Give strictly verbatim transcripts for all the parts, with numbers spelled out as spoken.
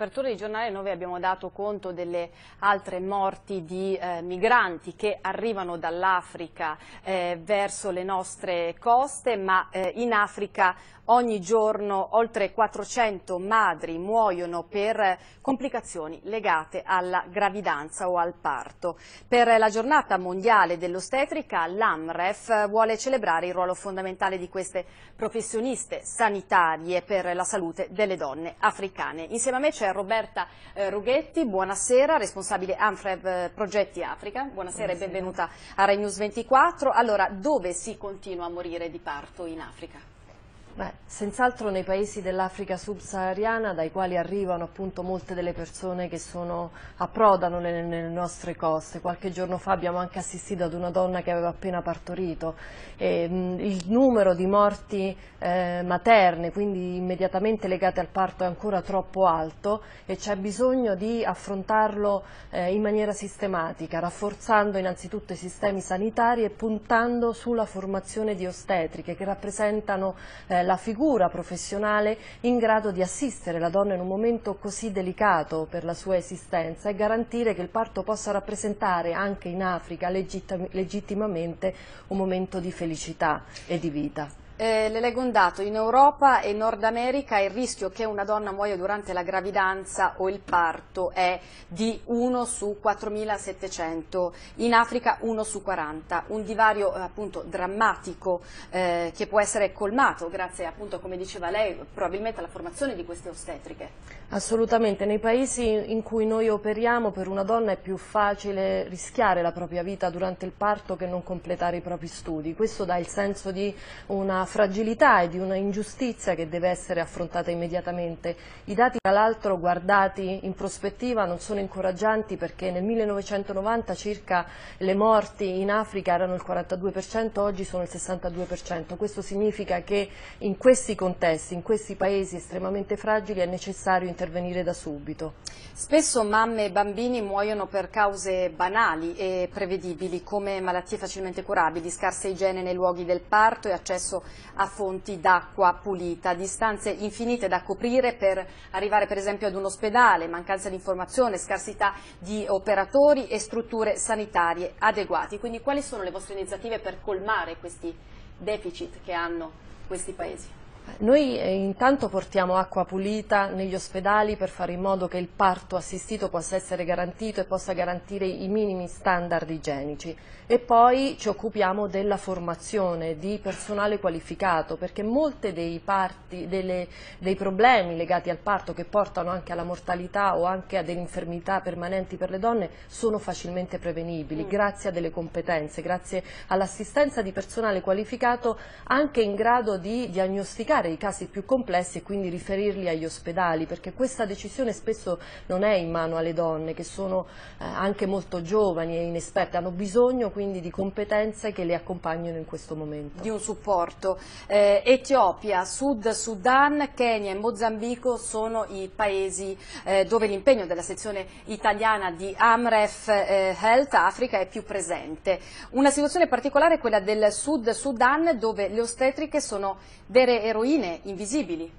Apertura di giornale noi abbiamo dato conto delle altre morti di eh, migranti che arrivano dall'Africa eh, verso le nostre coste, ma eh, in Africa ogni giorno oltre quattrocento madri muoiono per complicazioni legate alla gravidanza o al parto. Per la giornata mondiale dell'ostetrica l'AMREF vuole celebrare il ruolo fondamentale di queste professioniste sanitarie per la salute delle donne africane. Insieme a me c'è Roberta eh, Rughetti, buonasera, responsabile AMREF Progetti Africa. Buonasera, buonasera e benvenuta a Rai News ventiquattro. Allora, dove si continua a morire di parto in Africa? Beh, senz'altro nei paesi dell'Africa subsahariana, dai quali arrivano appunto molte delle persone che sono, approdano nelle, nelle nostre coste. Qualche giorno fa abbiamo anche assistito ad una donna che aveva appena partorito. E, mh, il numero di morti eh, materne, quindi immediatamente legate al parto, è ancora troppo alto e c'è bisogno di affrontarlo eh, in maniera sistematica, rafforzando innanzitutto i sistemi sanitari e puntando sulla formazione di ostetriche che rappresentano eh, la figura professionale in grado di assistere la donna in un momento così delicato per la sua esistenza e garantire che il parto possa rappresentare anche in Africa legittim- legittimamente un momento di felicità e di vita. Eh, le leggo un dato: in Europa e Nord America il rischio che una donna muoia durante la gravidanza o il parto è di uno su quattromilasettecento, in Africa uno su quaranta, un divario eh, appunto drammatico eh, che può essere colmato grazie appunto, come diceva lei, probabilmente alla formazione di queste ostetriche. Assolutamente, nei paesi in cui noi operiamo per una donna è più facile rischiare la propria vita durante il parto che non completare i propri studi. Questo dà il senso di una fragilità e di una ingiustizia che deve essere affrontata immediatamente. I dati tra l'altro guardati in prospettiva non sono incoraggianti, perché nel millenovecentonovanta circa le morti in Africa erano il quarantadue per cento, oggi sono il sessantadue per cento. Questo significa che in questi contesti, in questi paesi estremamente fragili è necessario intervenire da subito. Spesso mamme e bambini muoiono per cause banali e prevedibili, come malattie facilmente curabili, scarsa igiene nei luoghi del parto e accesso a fonti d'acqua pulita, distanze infinite da coprire per arrivare per esempio ad un ospedale, mancanza di informazione, scarsità di operatori e strutture sanitarie adeguati. Quindi quali sono le vostre iniziative per colmare questi deficit che hanno questi paesi? Noi eh, intanto portiamo acqua pulita negli ospedali per fare in modo che il parto assistito possa essere garantito e possa garantire i minimi standard igienici, e poi ci occupiamo della formazione di personale qualificato, perché molte dei, parti, delle, dei problemi legati al parto che portano anche alla mortalità o anche a delle infermità permanenti per le donne sono facilmente prevenibili mm. grazie a delle competenze, grazie all'assistenza di personale qualificato anche in grado di diagnosticare i casi più complessi e quindi riferirli agli ospedali, perché questa decisione spesso non è in mano alle donne, che sono eh, anche molto giovani e inesperte, hanno bisogno quindi di competenze che le accompagnino in questo momento. Di un supporto. Eh, Etiopia, Sud Sudan, Kenya e Mozambico sono i paesi eh, dove l'impegno della sezione italiana di AMREF eh, Health Africa è più presente. Una situazione particolare è quella del Sud Sudan, dove le ostetriche sono vere eroine invisibili.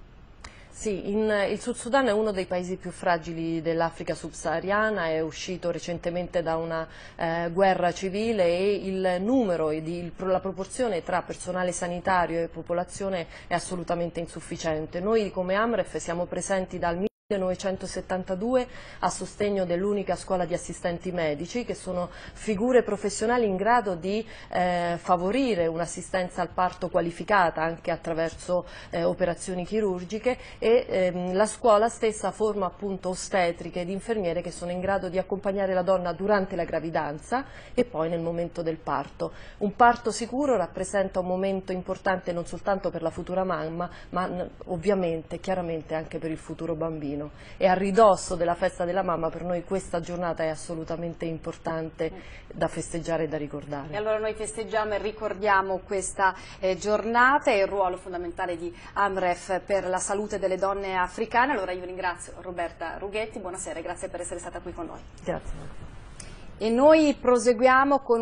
Sì, in, il Sud Sudan è uno dei paesi più fragili dell'Africa subsahariana, è uscito recentemente da una eh, guerra civile e il numero e di, il, la proporzione tra personale sanitario e popolazione è assolutamente insufficiente. Noi come AMREF siamo presenti dal millenovecentosettantadue a sostegno dell'unica scuola di assistenti medici, che sono figure professionali in grado di eh, favorire un'assistenza al parto qualificata anche attraverso eh, operazioni chirurgiche, e ehm, la scuola stessa forma appunto ostetriche ed infermiere che sono in grado di accompagnare la donna durante la gravidanza e poi nel momento del parto. Un parto sicuro rappresenta un momento importante non soltanto per la futura mamma, ma ovviamente, chiaramente anche per il futuro bambino. E a ridosso della festa della mamma per noi questa giornata è assolutamente importante da festeggiare e da ricordare. E allora noi festeggiamo e ricordiamo questa eh, giornata e il ruolo fondamentale di AMREF per la salute delle donne africane. Allora io ringrazio Roberta Rughetti, buonasera e grazie per essere stata qui con noi. Grazie. E noi proseguiamo con